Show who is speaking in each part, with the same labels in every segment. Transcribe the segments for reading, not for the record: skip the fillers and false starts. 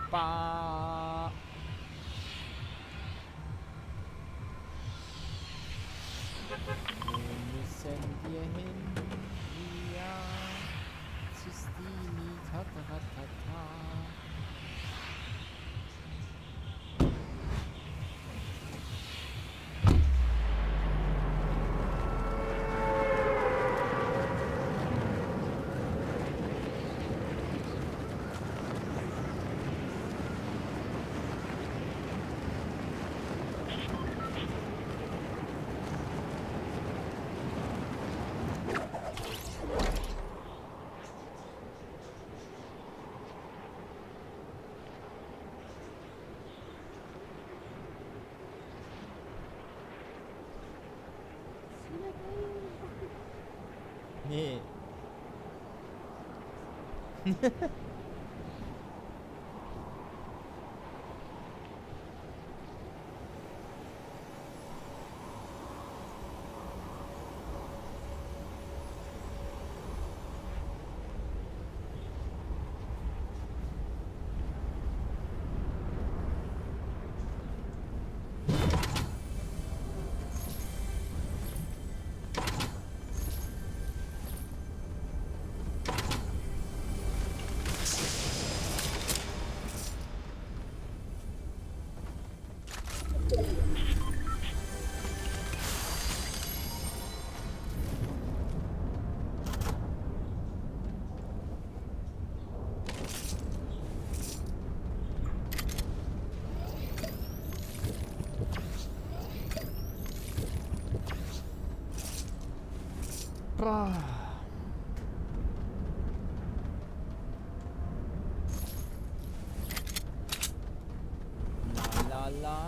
Speaker 1: Ba. Wo müssen wir hin? Ja, Sistini, ta. Nee. Bah. La la la.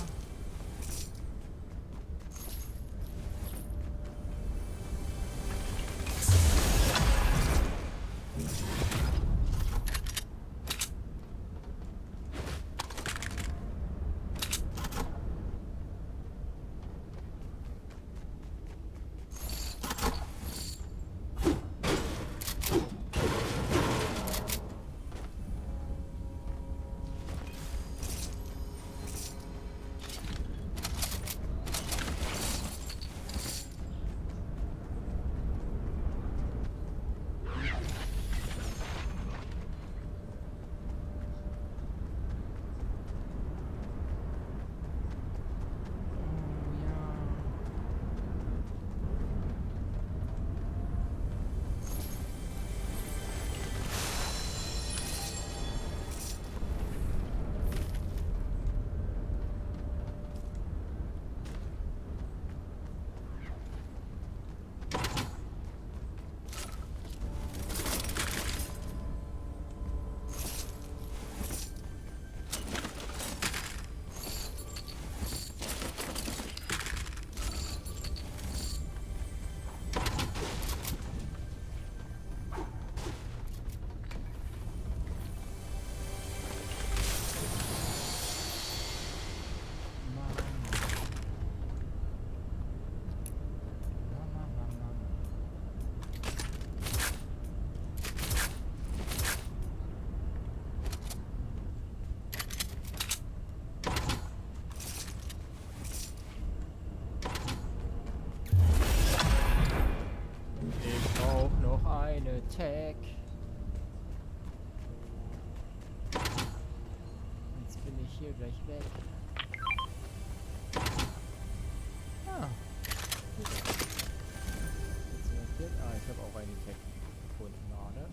Speaker 1: Tag. Jetzt bin ich hier gleich weg. Ah. Jetzt markiert. Ah, ich habe auch eine Tag gefunden gerade.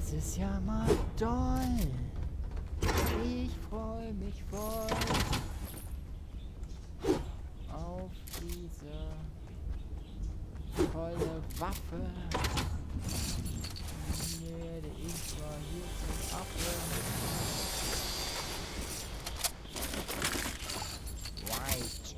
Speaker 1: Das ist ja mal toll. Ich freue mich voll auf diese tolle Waffe. Werde ich zwar hier zum Affe. White.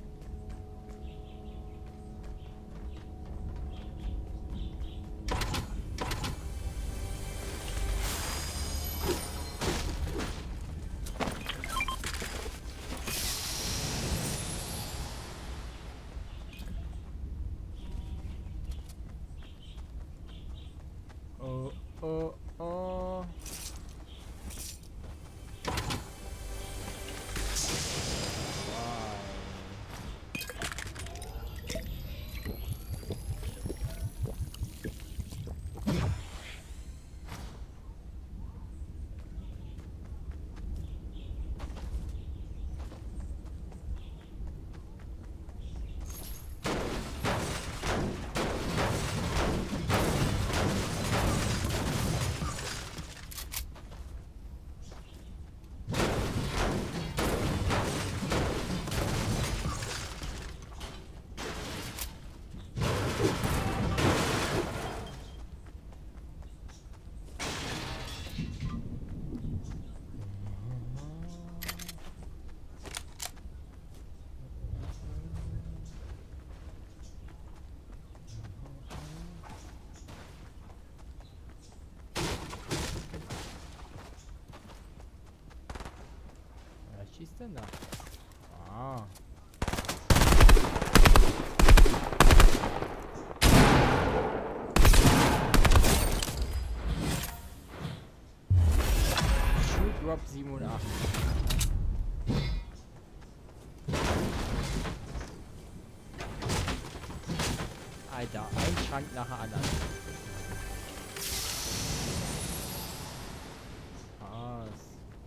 Speaker 1: Oh, oh, oh. Wer schießt denn da? Ah. Shoot Drop 87. Alter, ein Schrank nach dem anderen. Was?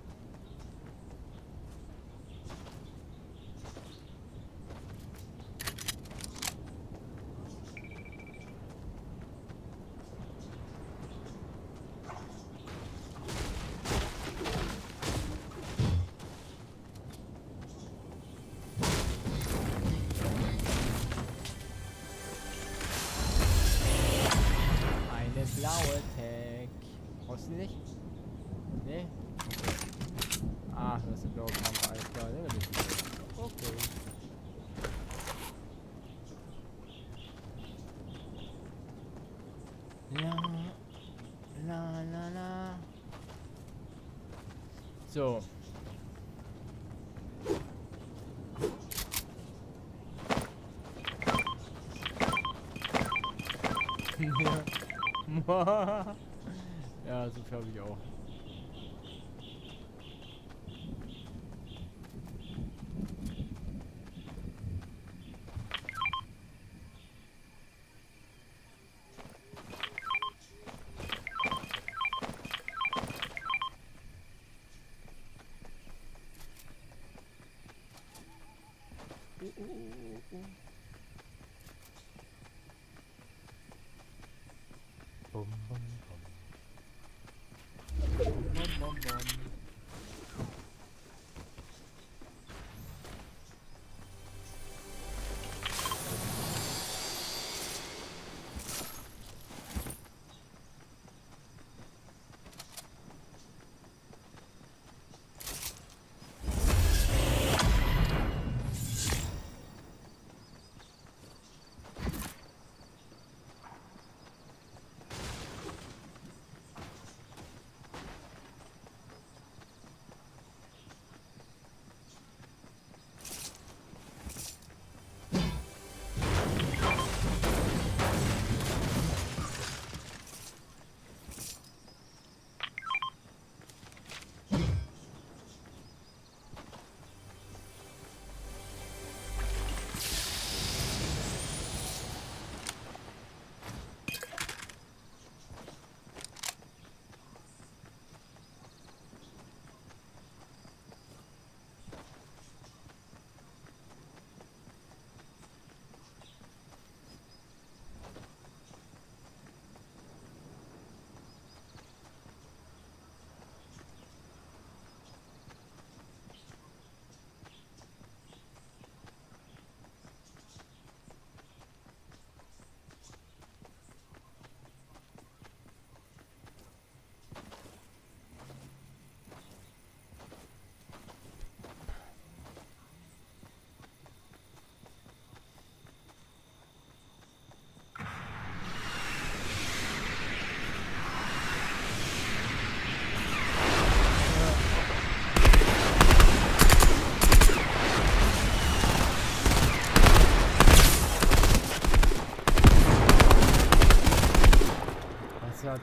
Speaker 1: Eine blaue Tag. Brauchst du die nicht? Nee? Ah, du hast eine blaue Kamera, alles klar, ne? Okay. La, la, la, la. So. Ja, so habe ich auch. Bum, bum, bum.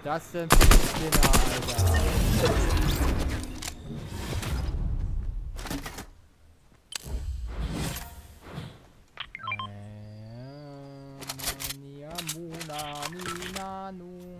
Speaker 1: das denn für ein Spinner, Alter? Mania, Muna, Nina, Nu.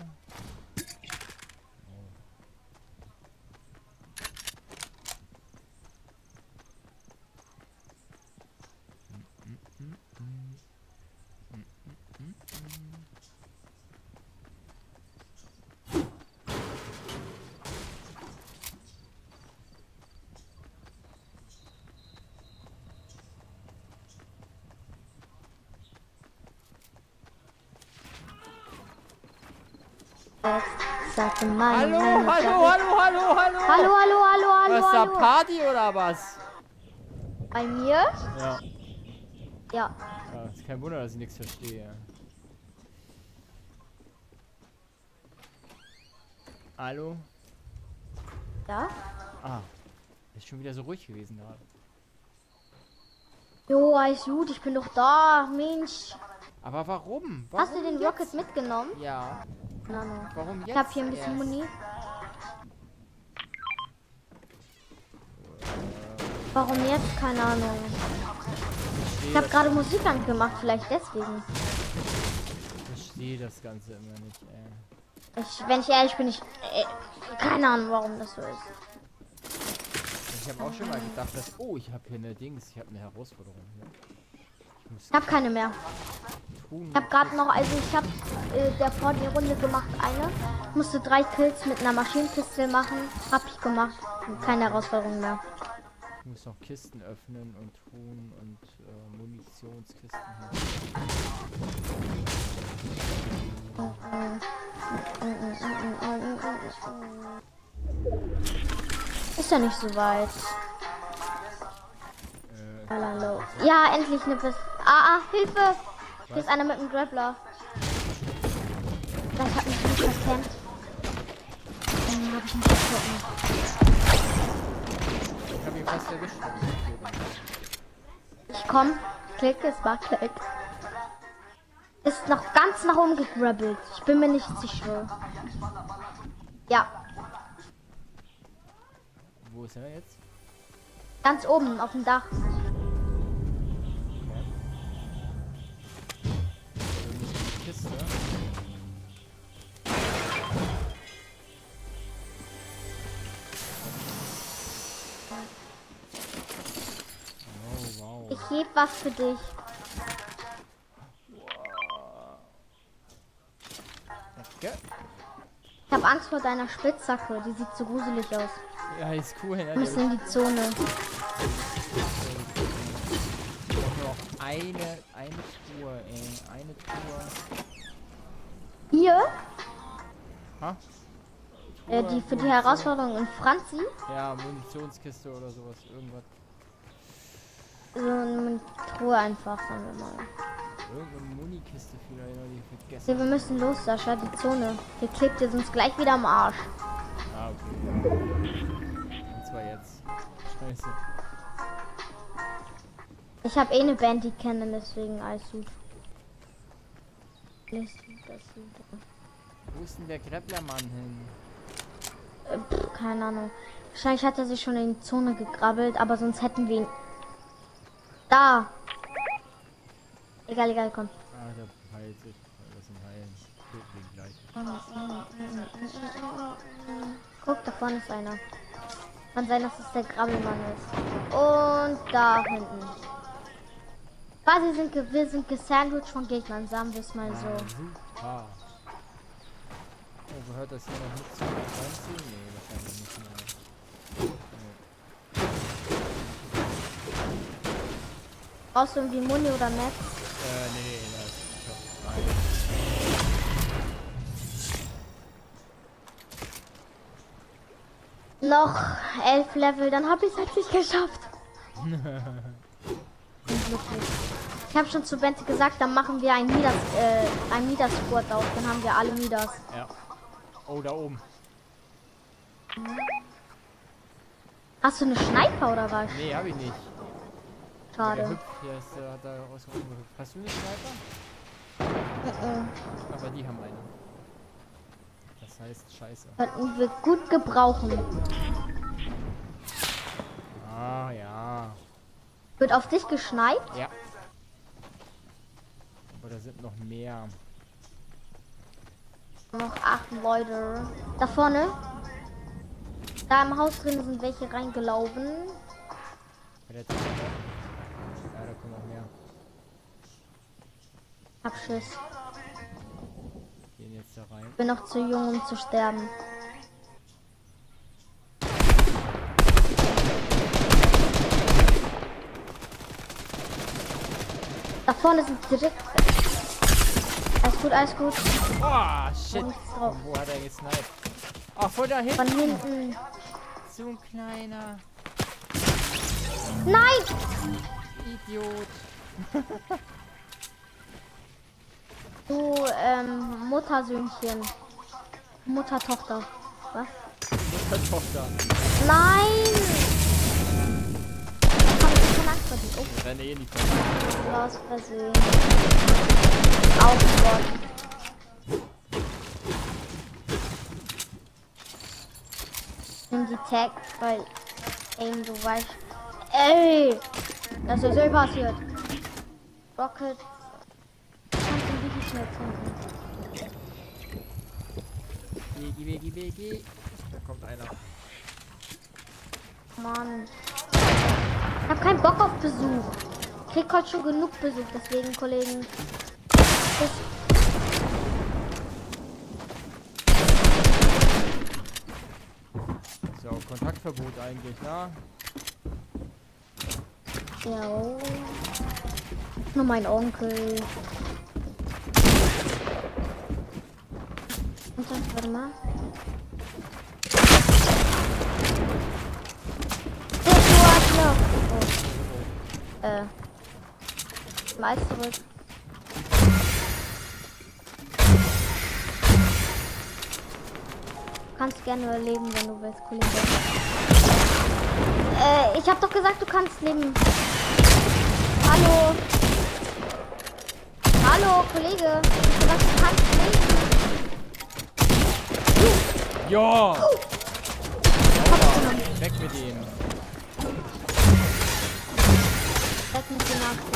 Speaker 2: Sagte meine
Speaker 1: Hallo,
Speaker 2: Mama,
Speaker 1: hallo, hallo, hallo, hallo.
Speaker 2: Hallo,
Speaker 1: Was ist da
Speaker 2: hallo.
Speaker 1: Party oder was?
Speaker 2: Bei mir?
Speaker 1: Ja.
Speaker 2: Ja.
Speaker 1: Ja, ist kein Wunder, dass ich nichts verstehe. Hallo?
Speaker 2: Ja?
Speaker 1: Ah. Ist schon wieder so ruhig gewesen gerade.
Speaker 2: Jo, alles gut, ich bin doch da, Mensch.
Speaker 1: Aber warum?
Speaker 2: Hast du den
Speaker 1: jetzt?
Speaker 2: Rocket mitgenommen?
Speaker 1: Ja.
Speaker 2: No, no.
Speaker 1: Warum jetzt?
Speaker 2: Ich hab hier ein bisschen
Speaker 1: erst?
Speaker 2: Muni. Warum jetzt? Keine Ahnung. Ich habe gerade Musik angemacht, vielleicht deswegen.
Speaker 1: Ich verstehe das Ganze immer nicht, ey.
Speaker 2: Wenn ich ehrlich bin, keine Ahnung, warum das so ist.
Speaker 1: Ich habe auch schon mal gedacht, dass... Oh, ich habe hier eine Dings. Ich habe eine Herausforderung hier.
Speaker 2: Ich habe keine mehr.
Speaker 1: Tun.
Speaker 2: Ich habe gerade noch, also ich habe der vor die Runde gemacht, eine. Ich musste 3 Kills mit einer Maschinenpistole machen. Hab ich gemacht. Keine Herausforderung mehr.
Speaker 1: Ich muss noch Kisten öffnen und tun und Munitionskisten.
Speaker 2: Ist ja nicht so weit. Hallo. Ja, endlich eine Pistole. Hilfe! Hier ist einer mit einem Grappler. Das hat mich nicht verkämpft. Hab ich nicht getroffen.
Speaker 1: Ich habe ihn fast erwischt.
Speaker 2: Ich komm. Klick, es war Klick. Ist noch ganz nach oben gegrabbelt. Ich bin mir nicht sicher. Ja,
Speaker 1: Wo ist er jetzt?
Speaker 2: ganz oben auf dem Dach.
Speaker 1: Kiste. Oh, wow.
Speaker 2: Ich heb was für dich.
Speaker 1: Danke.
Speaker 2: Ich habe Angst vor deiner Spitzhacke. Die sieht so gruselig aus.
Speaker 1: Ja, ist cool. Ne?
Speaker 2: Wir müssen in die Zone.
Speaker 1: Noch eine Tour, ey. Eine Tour.
Speaker 2: Hier,
Speaker 1: Ha?
Speaker 2: die für die Herausforderung in Franzi.
Speaker 1: Ja, Munitionskiste oder sowas. Irgendwas.
Speaker 2: So eine Truhe einfach, sagen wir mal.
Speaker 1: Irgendeine Munikiste vielleicht, die ich vergessen.
Speaker 2: Okay, wir müssen los, Sascha, die Zone. Hier klebt ihr sonst gleich wieder am Arsch.
Speaker 1: Ah, okay. Und zwar jetzt. Scheiße.
Speaker 2: Ich habe eine Band, die kennen, deswegen alles gut.
Speaker 1: Wo ist denn der Grapplermann hin?
Speaker 2: Keine Ahnung. Wahrscheinlich hat er sich schon in die Zone gegrabbelt, aber sonst hätten wir ihn. Da! Egal, komm.
Speaker 1: Ah, der heilt sich. Lass ihn heilen. Töten ihn gleich.
Speaker 2: Guck, da vorne ist einer. Kann sein, dass es der Grabbelmann ist. Und da hinten. Quasi wir sind gesandwiched von Gegnern, sagen wir es mal so.
Speaker 1: Super. Oh, gehört das hier noch mit zu reinziehen? Nee, wahrscheinlich nicht mehr.
Speaker 2: Brauchst du irgendwie Muni oder Max?
Speaker 1: Nee, das ist schon
Speaker 2: Noch 11 Level, dann habe ich es endlich geschafft. Ich habe schon zu Bente gesagt, dann machen wir ein Midas-Sport auf, dann haben wir alle Midas.
Speaker 1: Ja. Oh, da oben.
Speaker 2: Hast du eine Sniper oder was?
Speaker 1: Nee, hab ich nicht. Der
Speaker 2: Schade.
Speaker 1: hüpft, hier ist, hat da rausgekommen. Hast du eine Sniper? Aber die haben eine. Das das heißt Scheiße.
Speaker 2: Könnten wir gut gebrauchen.
Speaker 1: Ah, ja.
Speaker 2: Wird auf dich geschneit?
Speaker 1: Ja. Aber da sind noch mehr.
Speaker 2: Noch 8 Leute. Da vorne. Da im Haus drin sind welche reingelaufen.
Speaker 1: Bei der Tür. Ja, da kommen noch mehr.
Speaker 2: Hab Schiss.
Speaker 1: Gehen jetzt da rein.
Speaker 2: Bin noch zu jung, um zu sterben. Da vorne sind direkt. Alles gut, alles gut.
Speaker 1: Oh, shit.
Speaker 2: Nichts drauf.
Speaker 1: Wo hat er gesniped? Ach, von da hinten.
Speaker 2: Von hinten.
Speaker 1: So ein kleiner
Speaker 2: Nein!
Speaker 1: Idiot.
Speaker 2: Du, Muttersöhnchen. Mutter-Tochter. Was?
Speaker 1: Tochter.
Speaker 2: Nein! Ich hab keine Angst vor dir. Oh,
Speaker 1: Wir rennen eh nicht von.
Speaker 2: aus Versehen. Aufgeworden. Nimm die Tag, weil eben du weißt. Ey! Das ist so passiert. Rocket. Kannst du wirklich schnell trinken.
Speaker 1: Biggie. Da kommt einer.
Speaker 2: Mann. Ich hab keinen Bock auf Besuch. Ich krieg heute schon genug Besuch, deswegen, Kollegen.
Speaker 1: So, Kontaktverbot eigentlich, na?
Speaker 2: Ja. Nur mein Onkel. Und dann, warte mal. Mal zurück. Du kannst gerne leben, wenn du willst, Kollege. Ich hab doch gesagt, du kannst leben. Hallo. Hallo, Kollege. Ich hab gesagt, du kannst leben.
Speaker 1: Ja!
Speaker 2: Genommen.
Speaker 1: Weg mit ihm.
Speaker 2: Weg mit dir nach.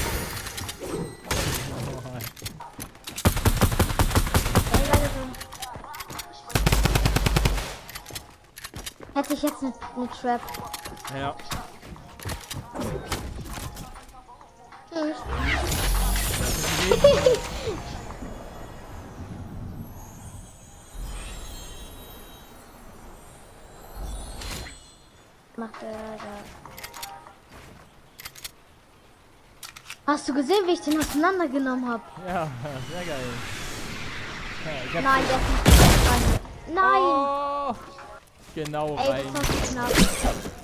Speaker 2: Hätte ich jetzt eine Trap.
Speaker 1: Ja.
Speaker 2: Tschüss. Macht er da. Hast du gesehen, wie ich den auseinandergenommen habe?
Speaker 1: Ja, sehr geil. Ja, ich hab
Speaker 2: Nein, der ist nicht rein. Nein!
Speaker 1: Oh, genau
Speaker 2: Ey,
Speaker 1: rein.
Speaker 2: das war so knapp.